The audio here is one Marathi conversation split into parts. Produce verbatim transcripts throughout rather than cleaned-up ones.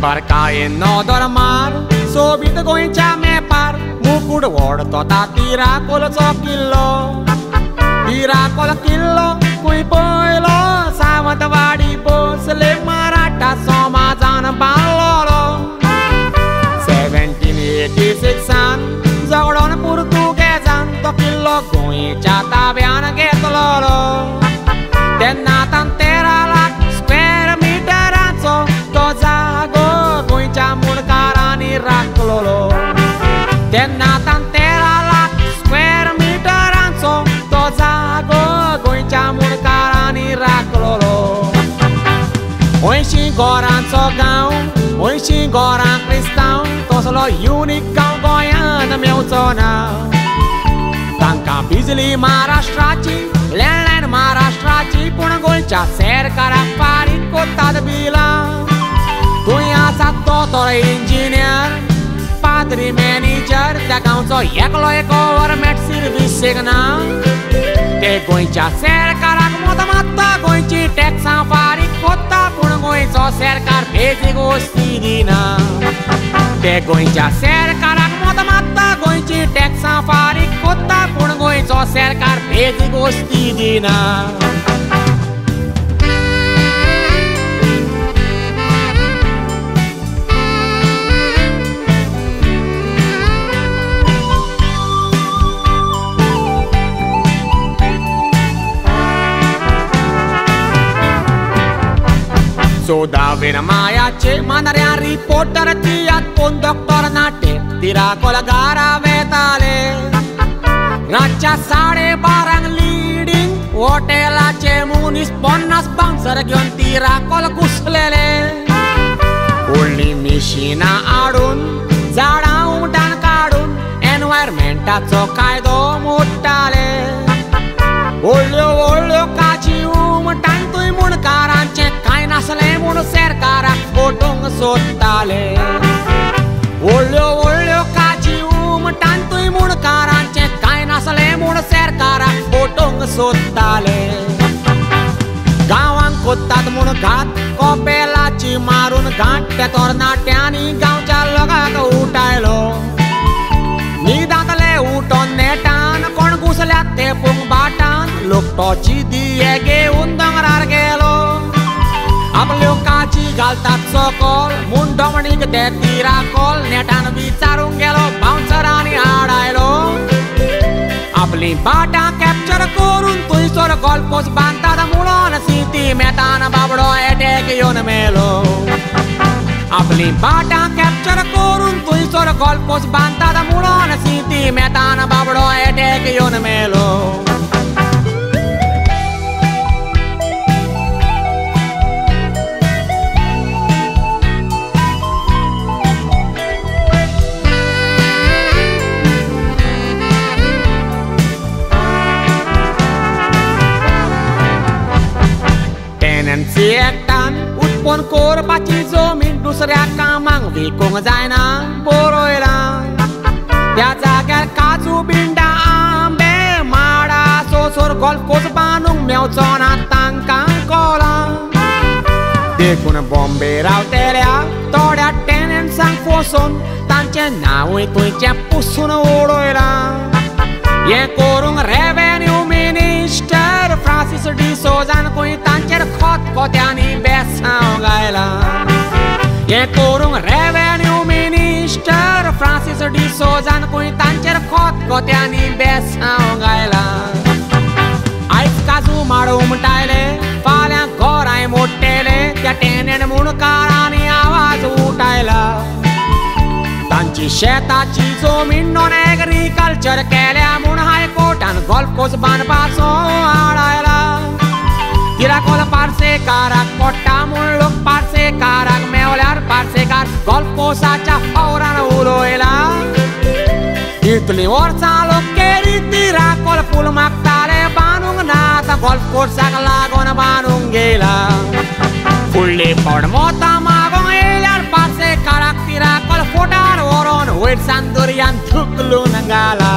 Barcaie nodor mar, sobit goincea me par, mucur orto ta tiracolo zocchillo, tiracolo chillo, cui poilo, savatavadi pos le marata somazan ballolo. seventeen eighty-six an, zagron portuguesan, tocchillo goincea tabiana getololo. Tenna tantera la square mitarazzo, tozago goincea murcarani raccololo. Tenna tantera la square mitarazzo, tozago goincea murcarani raccololo. Oi xingoran sogão, oi xingoran cristão, tosolo unic gau goiana meu zona. Tanca bizli Maharashtraची, landline Maharashtraची, पुण गोंयच्या सरकाराक फारीक कोत्तात बिलां. गोंयाचा दोतोर इंजिनियर, पाद्री मॅनेजर, त्या गांवचो एकलो एक गव्हर्मेंट सर्विसेक ना. ते गोंयच्या सरकाराक मोद मात्ता, गोंयची टॅक्सां फारीक कोत्ता, पूण गोंयचो सरकार बेजीक वस्ती दिना. ते गोंयच्या सरकाराक मोद मात्ता, गोंयची टॅक्सां फारीक कोत्ता, पूण गोंयचो सरकार बेजीक वस्ती दिना. Sodaven mayace, manarea reporter tiat pun doctor nate, tiracolo gara vetale. Racha sade barang leading, hotelace munis ponnas bouncer घेऊन tiracolo घुसलेले. ओळणी मिशिना आडून, झाडा उमटान काढून, एन्व्हायरमेंटाचो कायदो मोडटाले. ओळ्यो ओळ्यो काची उमटान तुय मुणकारांचे कांय नासले म्हूण सरकाराक फोटोंक सोदताले. ओळ्यो ओळ्यो काची उमटान तुय मुणकारांचे कांय नासले म्हूण सरकाराक फोटोंक सोदताले. गांवांक कोत्तात म्हूण घात, कॉपेलाची मारून घाट, त्या तरणाट्यांनी गांवच्या लोकांक उठायलो. न्हिदांतले उठोन नेटान, कोण घुसल्यात ते पुंग बाटान, लोकटोची दिये घेवन दोंगरार गेलो. आपल्यो काची घालतात सकल, मुंडमणीक ते तिराकोल, नेटान विचारूंक गेलो बाउन्सरांनी आडायलो. आपली बाटां कॅप्चर करून थंयसर गोल्फ बांदतात म्हणून सिटी मेतान बाबडो एटॅक येवन मेलो. आपली बाटां कॅप्चर करून थंयसर गोल्फ बांदतात म्हणून सिटी मेतान बाबडो एटॅक येवन मेलो. टेनन्सी एक्टान उत्पन्न करपाची जमीन दुसऱ्या कामांक विकूंक जायना बरयला. त्या जाग्यार काजू बिंडा आंबे माडा सोसोर गोल्फ बांदूंक मेवचो ना तांकां कळ्ळां. देखून बॉम्बे रावतल्या थोड्या टेनन्सांक फसोवन तांचें नांवूय थंयचें पुसून उडयलां. हें करूंक रेव्हेन्यू मिनिस्टर फ्रांसीस डिसोजान खंय तांचेर खतखत्यांनी बेसांव घायला. हें करूंक रेव्हेन्यू मिनिस्टर फ्रांसीस डिसोजान खंय तांचेर खतखत्यांनी बेसांव घायला. आयज काजू माड उमटायले, फाल्यां घरांय मोडटले, त्या टेनंट मुणकारांनी आवाज उठयला. तांची शेताची जमीन नॉन एग्रीकल्चर केल्या म्हूण हायकोर्टान गोल्फ कोर्स बांदपाचो आडायला. तिराकोल पार्सेकाराक पडटा म्हूण लोक पार्सेकाराक मेवल्यार पार्सेकार गोल्फ कोर्साच्या फौरान उलयला. इतलीं वर्सां लोक केली तिराकोल पूल मागताले बांदूंक ना, आतां गोल्फ कोर्साक लागून बांदूंक गेला. फुडली पड मोतां मागोंक येयल्यार पार्सेकाराक तिराकोल फोटार व्हरोन वयरसान दर्यान धुकलून घाला.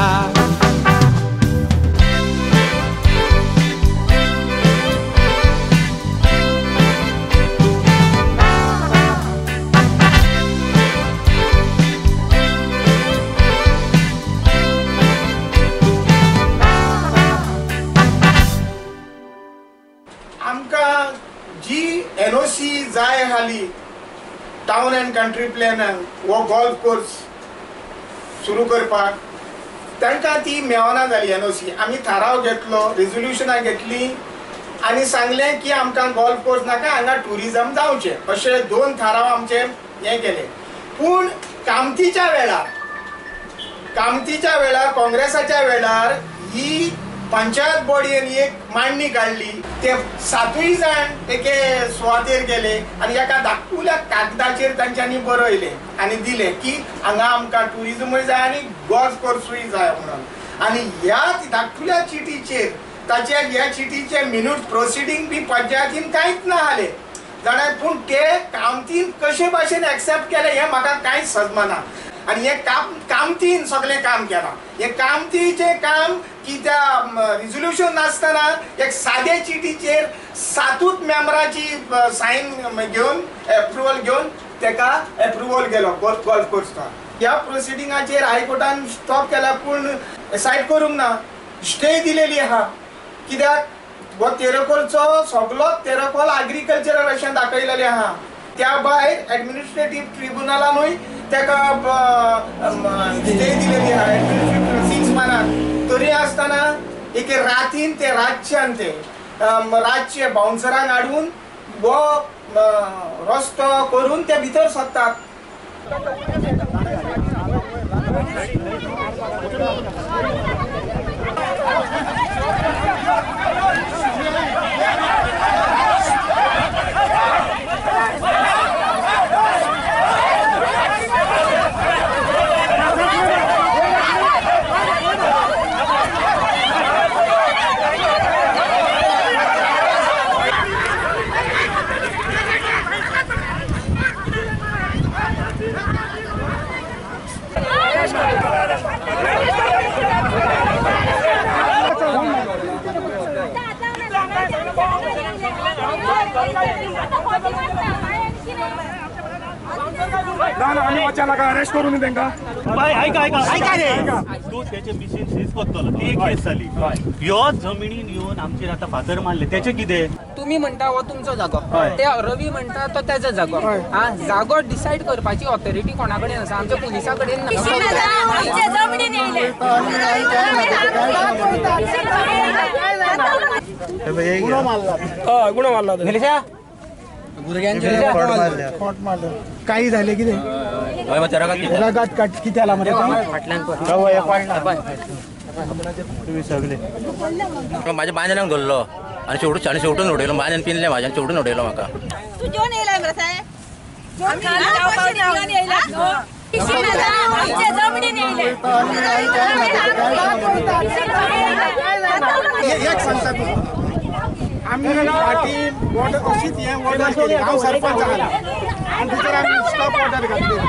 एनओसी जाय हाली टाउन एंड कंट्री प्लॅनान वो गोल्फ कोर्स सुरू करपाक तांकां ती मेळना जाली एनओसी. आमी थाराव घेतलो, रिजोल्युशनां घेतली आनी सांगलें की आमकां गोल्फ कोर्स नाका, हांगा टुरिजम जावचें, अशे दोन थाराव आमचे हे केले. पूण कामतीच्या वेळार कामतीच्या वेळार काँग्रेसाच्या वेळार ही पंचायत बोर्डीन एक मांडणी काढली. ते सातूय जाण एके सुवातेर गेले आनी एका धाकटुल्या कागदाचेर तांच्यांनी बरयले आनी दिले की हांगा आमकां टुरिजमूय जाय आनी गोल्फ कोर्सूय जाय म्हणून. आनी ह्या धाकटुल्या चिटीचेर ताच्या ह्या चिटीचे मिनूट प्रोसिडींग बी पंचायतीन कांयच ना जाले जाणां. पूण ते कामतीन कशे भाशेन एक्सेप्ट केले हें म्हाका कांयच सजमना. आनी हे काम कामतीन सगळें काम केलां. हे कामतीचें काम की त्या रिजोल्युशन नासतना एक सादे चिटीचेर सातूच मेंबराची सायन घेवन एप्रुवल घेवन तेका एप्रुवल केलो गोल्फ कोर्सचा. ह्या प्रोसिडींगाचेर हायकोर्टान स्टॉप केला पूण सायड करूंक ना, स्टे दिलेली आहा. कित्याक हो तेरेखोलचो सगळो तेरेखोल एग्रीकल्चरल अशें दाखयलेलें आहा. त्या भायर एडमिनिस्ट्रेटीव ट्रिब्युनलानूय तेका स्टे दिलेली आहा एडमिनिस्ट्रेटीव सिक्स मनाक. तरी आसतना एक रातीन ते रातच्यान ते रातचे बाउन्सरांक हाडून वो रस्तो करून ते भितर सरतात. अरेस्ट करून तेंका ऐका ऐका ऐका रे तू त्याचे मिशीन सीज करतलो ती एक केस जाली. ह्यो जमिनीन येवन आमचेर आतां फातर मारले तेचे कितें? तुम्ही म्हणता हो तुमचो जागो, ते रवी म्हणटा तो तेजो जागो. हा जागो डिसायड करपाची ऑथॉरिटी कोणा कडेन आसा? आमच्या पुलिसा कडेन ना. गुण मारला खोट मारलं काही झाले किती रगात काट किती आला मध्ये माझ्या बांजनाक धरलो आणि शेवटून आणि शेवटून उडयलो. बांजन पिनले माझ्या शेवटून उडयलो म्हाका. एक सांगता तू आम्ही पार्टी वॉर्डर अशीच हे वॉर्डर केली. हांव सरपंच आला आनी भितर आमी स्टॉप ऑर्डर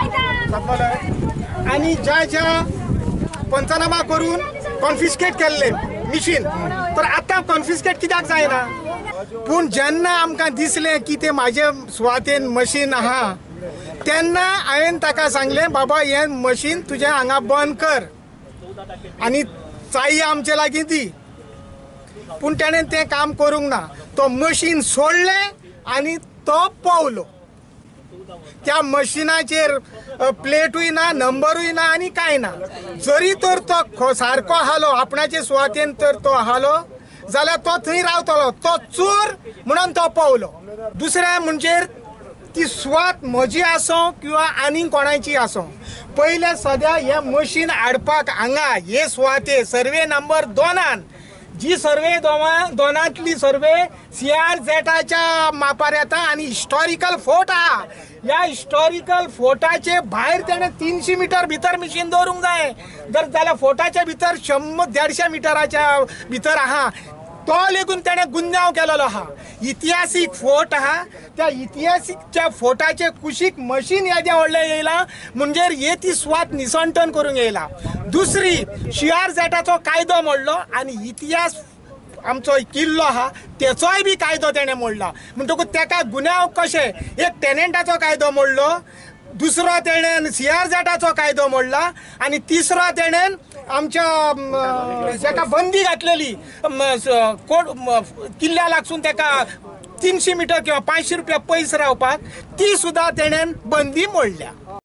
घातली आनी ज्या ज्या पंचनामा करून कॉन्फिस्केट केल्ले मिशीन, तर आतां कॉन्फिस्केट कित्याक जायना? पूण जेन्ना आमकां दिसलें की ते म्हाजे सुवातेन मशीन आहा तेन्ना हांवें ताका सांगलें बाबा हें मशीन तुजें हांगा बंद कर आनी चाई आमचे लागीं दी. पूण तेणें तें काम करूंक ना. तो मशीन सोडलें आनी तो पावलो. त्या मशिनाचेर प्लेटूय ना, नंबरूय ना आनी कांय ना. जरी तर तो सारको आहालो आपणाचे सुवातेन तर तो आहालो जाल्यार तो थंय रावतलो. तो चोर म्हणून तो पावलो. दुसरें म्हणजे ती सुवात म्हजी आसूं किंवा आनी कोणाची आसूं, पयले सद्या हे मशीन हाडपाक हांगा हे सुवाते सर्वे नंबर दोनान जी सर्वे दोनांतली सर्वे सी आर झेटाच्या मापार येता आनी हिस्टॉरिकल फोर्ट आहा. ह्या हिस्टॉरिकल फोर्टाचे भायर तेणें तिनशी मिटर भितर मिशीन दवरूंक जाय. जर जाल्यार फोर्टाच्या भितर शंबर देडशे मिटराच्या भितर आहा. तो लेगून तेणें गुन्यांव केलेलो आहा. इतिहासीक फोर्ट आहा, त्या इतिहासीकच्या फोर्टाचे कुशीक मशीन येदें व्हडलें येयलां म्हणजे हे ती सुवात निसंटन करूंक येयला. दुसरी सी आर झेटाचो कायदो मोडलो आनी इतिहास आमचो किल्लो आहा तेचोय बी कायदो तेणें मोडला. म्हणटकूच तेका गुन्यांव कशे? एक टेनंटाचो कायदो मोडलो, दुसरो तेणेन सी आर झेटाचो कायदो मोडला आनी तिसरो तेणेन आमच्या जेका बंदी घातलेली कोट किल्ल्या लागसून तेका तिनशे मिटर किंवा पांचशे रुपया पयस रावपाक ती सुद्दां तेणेन बंदी मोडल्या.